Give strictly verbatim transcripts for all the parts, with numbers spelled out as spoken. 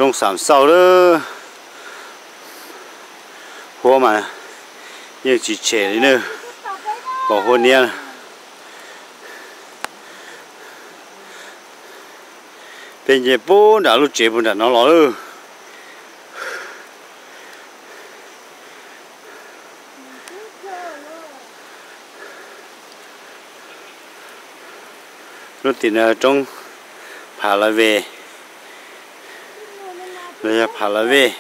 trong sắm sau đó hoa mà nhưng chỉ trẻ đấy nữa bỏ hoa nia bên dưới bố đã lúc trẻ bún đã nó ló rồi lúc thì là trong phá là về bây giờ phá là về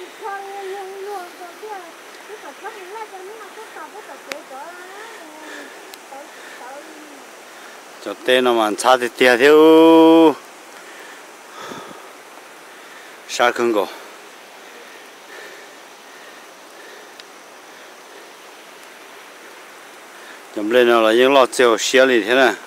cho tên nó mà xa thì tiệt theo xa không có chấm lên nó là những lọ chiều xé đi thế này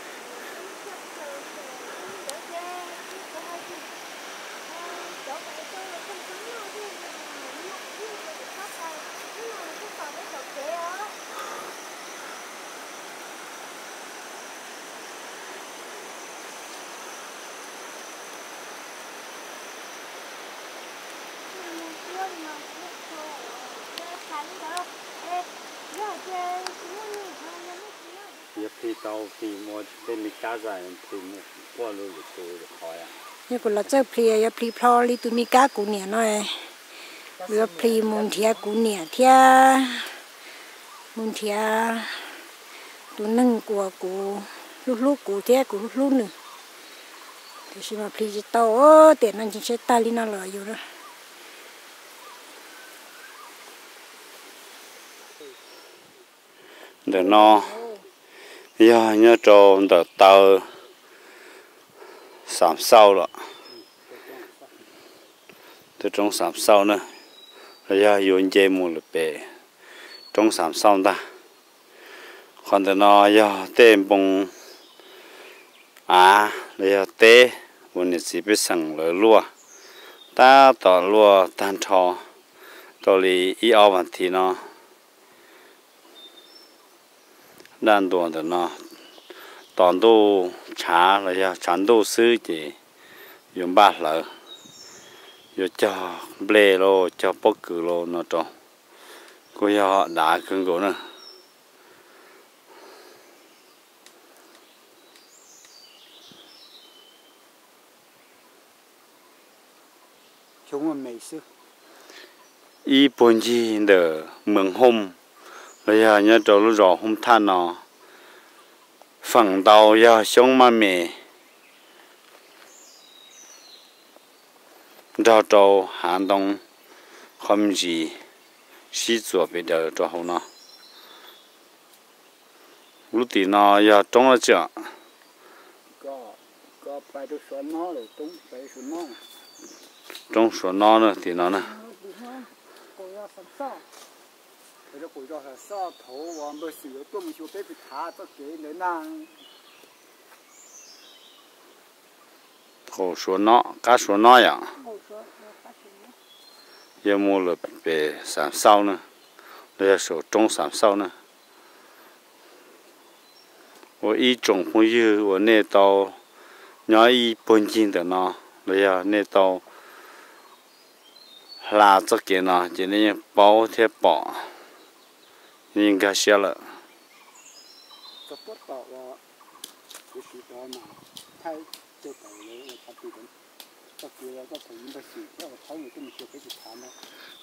thì tàu thì mua bên mình cá dài thì mua qua luôn được tôi được khỏi à như còn là chơi plia ya pli plo li tụi mi cá cũ nè nói vừa pli môn thia cũ nè thia môn thia tụi nâng của cũ lúc lúc cũ thia cũ lúc lúc nữa thì xem mà pli chỉ tàu tiền anh chỉ sẽ ta li nó lợi rồi đó để nó giờ nhớ trâu đợt tàu sắm sau rồi từ trong sắm sau nữa bây giờ dùng dây mua được bể trong sắm sau ta còn từ nó giờ tên bông à bây giờ té muốn chỉ biết sẵn lỡ lúa ta tỏ lúa tan trò tỏ li ý ao bản thì nó đan tuần từ nó toàn đồ trà là giờ chán đồ sư chỉ dùng bát lợ rồi cho ble lo cho bóc cử lo nó tròn cô giờ đã cưng cổ nữa chúng mà mấy sư y bốn gì đỡ mừng hôm bây giờ nhớ trâu lúc rõ hôm than nó phẳng đầu giờ sống mà mẹ rau trâu hàng đông không gì xí chuột bây giờ cho hậu nó lúc thì nó giờ trong là chưa có có phải được số nó rồi đúng phải số nó trong số nó nữa thì nó nè bây giờ bây giờ là sao thấu và mới sửa tôi mới chịu biết bị thả cho cái nữa nè khổ số nó cá số nó vậy giờ mua là về sản sau nữa đây là số trong sản sau nữa và y trồng phong dư và nè tàu nhỏ y bốn chín的nó đây là nè tàu là cho cái nó chỉ nên bao thế bỏ应该歇了。 这不到了，就是到嘛，太就到了，他不能，这给了这朋友的事，要他有这么些给他谈了。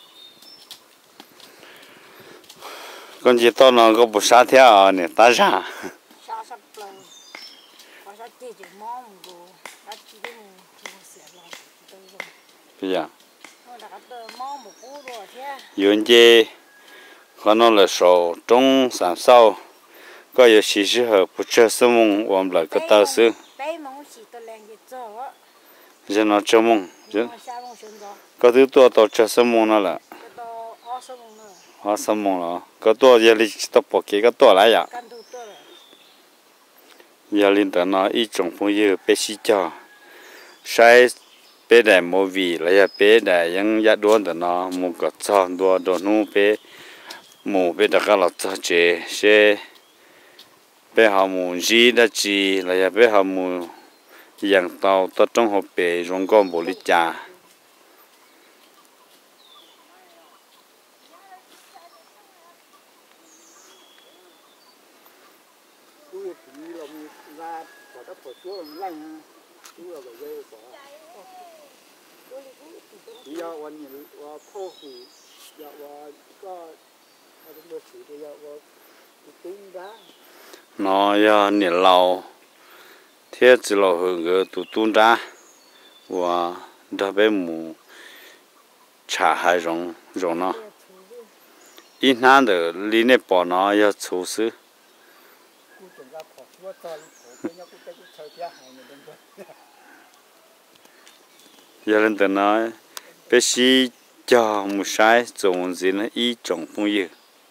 con chỉ to nó có bút sát theo nè ta ra. Sát sát lâu, có sát chỉ chỉ mong một sát chỉ cái một một sẹo lại từ rồi. Bây giờ. Nó đã từ mong một cú rồi thế. Yuan chế, con nó là số trong sản sau, có nhiều sự sự hợp bút chơi sớm mông, làm lại cái tao sư. Bé mong chỉ tôi làm cái chỗ. Giờ nó chơi mông, chứ. Có thứ tua tao chơi sớm mông nó là. Hóa sớm mông đó, có tua giờ đi tập bộ kia có tua lại à. Giờ linh tờ nó ít trồng phong dư bé xí cho, sai bé đại mô vị là giờ bé đại những giá đuôn tờ nó mua cái cho đua đồ nu bé mua bé đặc cái lọt cho chế xe bé họ mua gì đã chi là giờ bé họ mua dạng tàu tất trong hộp bé rong con bồ lít trà 来呢，主要个这个。要我你我保护，要我个，我怎么说的要我懂的。 nó ya nhiệt lâu thế chỉ lâu hơn cái tụ tuôn ra và đặc biệt mù trả hai rong rong nó ít năm được lý này bỏ nó ya chủ sự giờ lên từ nói bé sĩ cho một sai trồng gì nó ít trồng phong yêu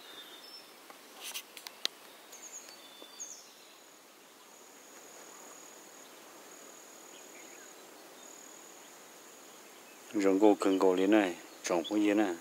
rong cô cần cô lý này trồng phong yêu này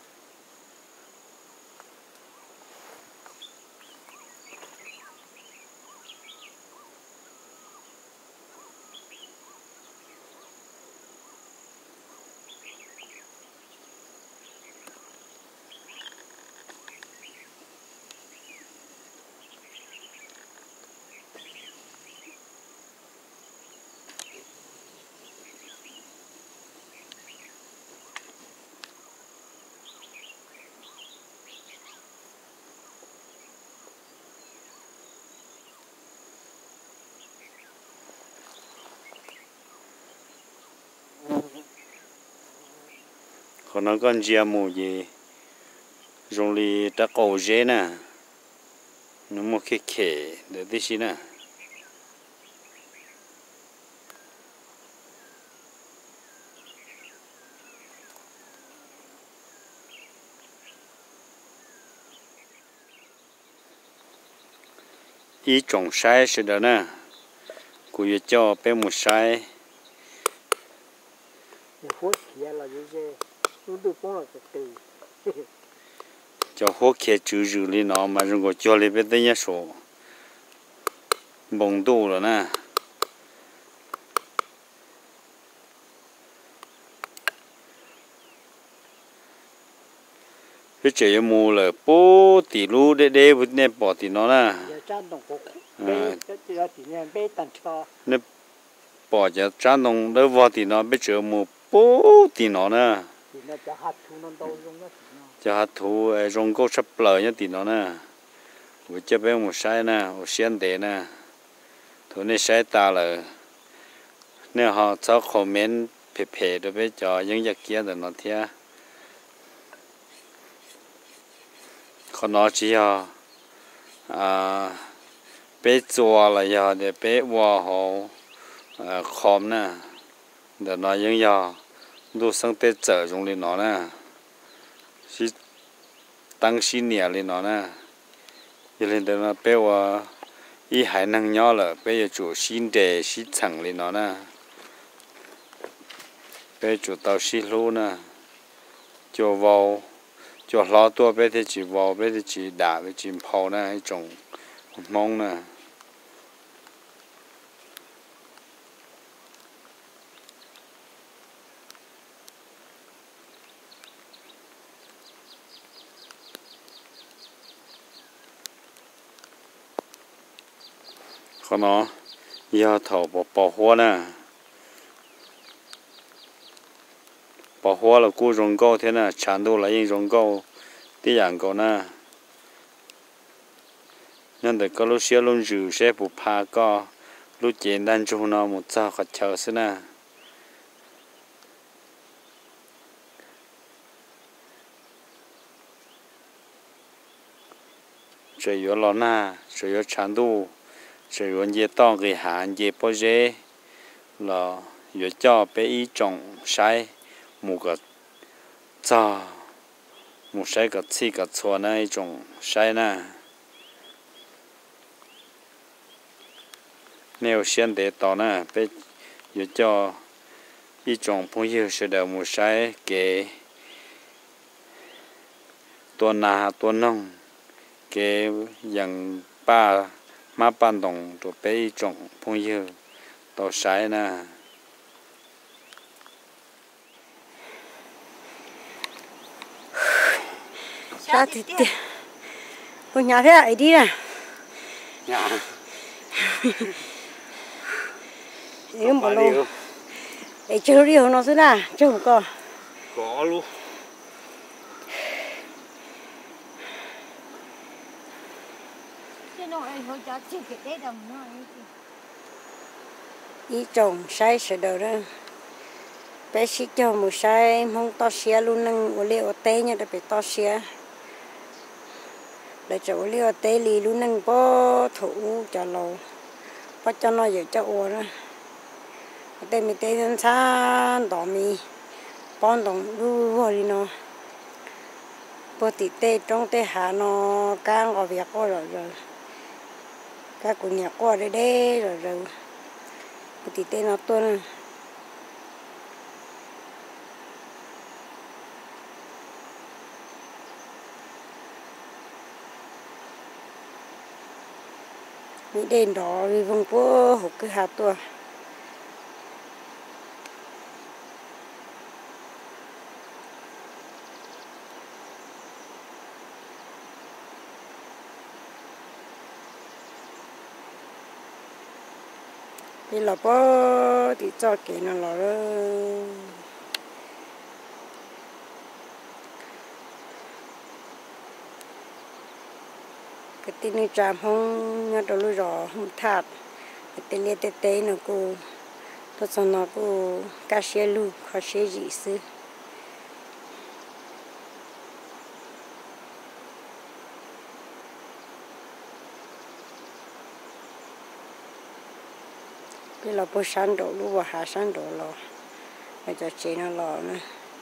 còn nó còn chia mù gì dùng li ta cầu dễ nè nó một cái khẻ để tí xí nè ý trồng sai sẽ đó nè cụ yêu cho bé một sai cho hốt kia chữ chữ lên nó mà rồi có cho lên bên đây nhá số bông đủ rồi nè cái chuyện mua là bố tỷ lú để để vứt nè bỏ thì nó nè nè bỏ cho trán đồng đỡ vào thì nó biết chuyện mua bố thì nó nè cho hạt thú rong câu sắp lời nhá thì nó nè với cho bé một sai nè một xiên để nè thôi nên sai ta là nếu họ cho comment phê phê đối với cho những giặc kia thì nó theo còn nó chỉ là à bé chùa là giờ để bé qua họ khom nè để nó những giờ đồ sang tết trở trong lên nó nè chỉ tăng xin nhẹ lên nó nè giờ lên đó là bé qua ý hải năng nhỏ là bé giờ chủ xin đề xin chẳng lên nó nè bé chủ tàu xin lô nè cho vào cho lo tua bé thì chỉ vào bé thì chỉ đá bé chỉ phao nè hay trồng mông nè còn nó giờ thầu bỏ bỏ hoa nè bỏ hoa là cua rong câu thế nè chán đồ là những rong câu tí dạng câu nè nên để có lúc xưa luôn rủ sẽ phụ pha co lúc chuyện đang cho nó một sao khát chờ xí nè trời yếu lo na trời yếu chán đồ trời yếu dễ to cái hạn dễ bao dễ là yếu cho bé ý trồng sai một cái cho một sai cái chi cái chua này trồng sai nè nếu xem để tao nè bé yếu cho ý trồng phong yêu sẽ được một sai cái tuần nào tuần nông cái dạng ba má ban đồng rồi bé trồng phong yêu tao sai nè sao thì con nhà thế lại đi nè nhà Yếu bỏ luôn. Để chơi đi nó thế nào, chơi không có. Có luôn. Ý trồng sai sợi đầu đó. Bé sĩ cho một sai không to xía luôn nâng ô liu té nha, để bé to xía. Để cho ô liu té lì luôn nâng bó thủ cho lâu. Bó cho nó giữ cho ô đó. Té mi té dân xa đỏ mi. Bón đồng đu vô đi nó. Bó tí té trong té hạ nó càng có việc có rồi rồi. Các cụ nhà qua đây đây rồi rồi. Bó tí té nó tuân. Mỹ đèn đỏ vì vùng phố hụt cái hạt tua. Vì là bó thì cho kỹ nó là cái tên này chạm không nhớ đâu lúc rõ không thạt cái tên này tê tê nó cô tôi cho nó cô cá xe lu khó xe gì xứ cái là bó sáng đổ lúc và hạ sáng đổ lò để cho chế nó lò nữa.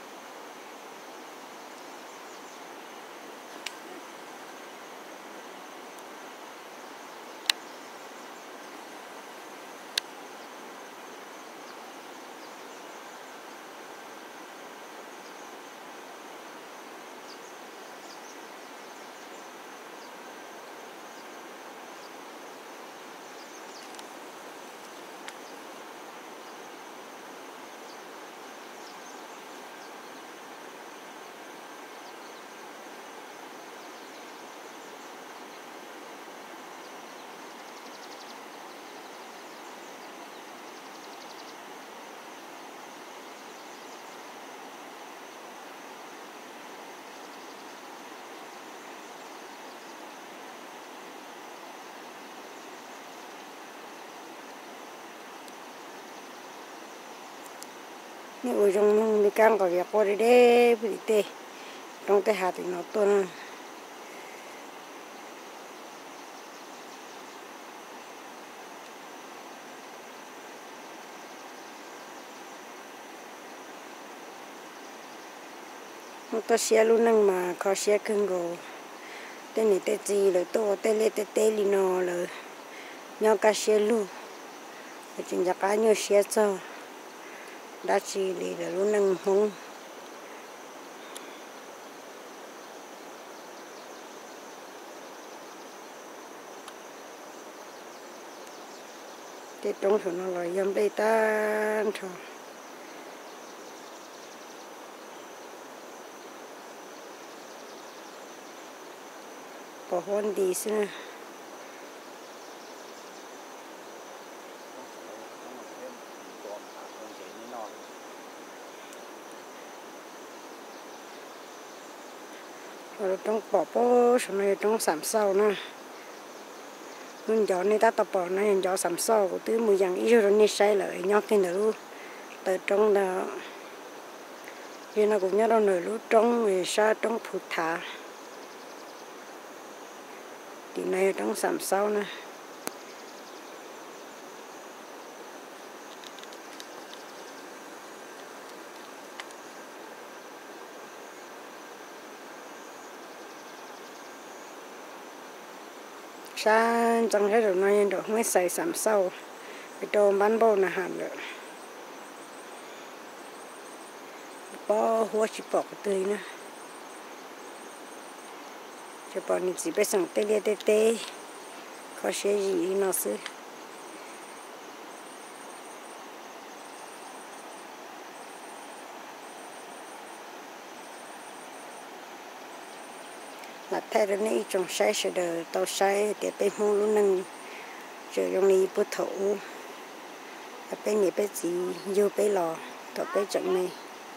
Nếu ở trong mình càng có việc qua đây đấy bị tê trong cái hạt thì nó tuôn nó to xe luôn nâng mà khó xe cưng gồ tên này tên gì rồi to tên lê tên tên li nó rồi nhau cá xe luôn rồi chính là cá nhau xe cho đã chỉ đi là luôn nâng hông cái trong số nó là dâm đây tan thôi bỏ hôn đi xin rồi trong bỏ bó số này trong sắm sau nè mình gió này ta tập bỏ này gió sắm sau của thứ mùi dạng ít rồi nên sai lại nhóc cái nữa từ trong là vì nó cũng nhớ đâu nổi lúc trong về xa trong phụ thả thì này trong sắm sau nè xa trong hết rồi này được mới xài sắm sau cái đồ bán bò là hẳn được bò hoa chỉ bỏ cái tươi nữa cho bọn mình chỉ biết sang tê lia tê tê có xe gì nó xứ là thay ra này trong sai sẽ đời tao sai để bên hông luôn nâng chờ trong này bút thổ bé nhẹ bé gì vô bé lò thọ bé trận này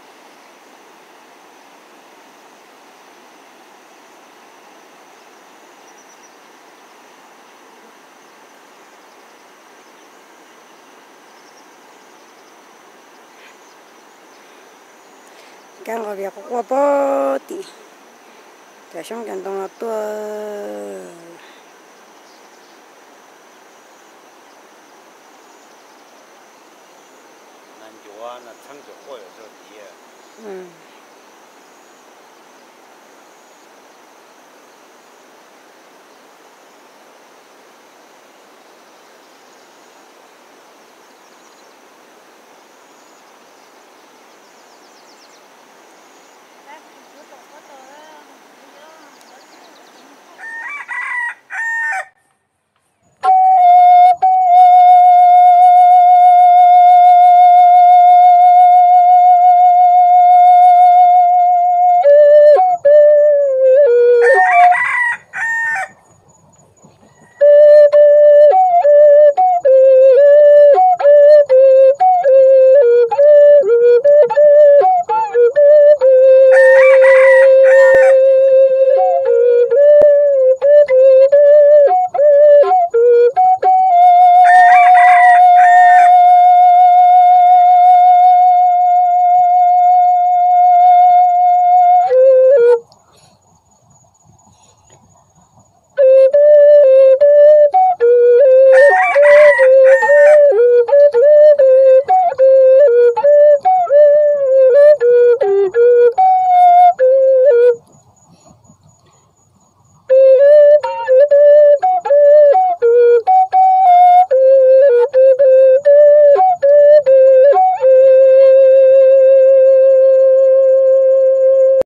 càng có việc qua bó tí để xong càng đông là tua 南九啊，那成就会有这底。 嗯。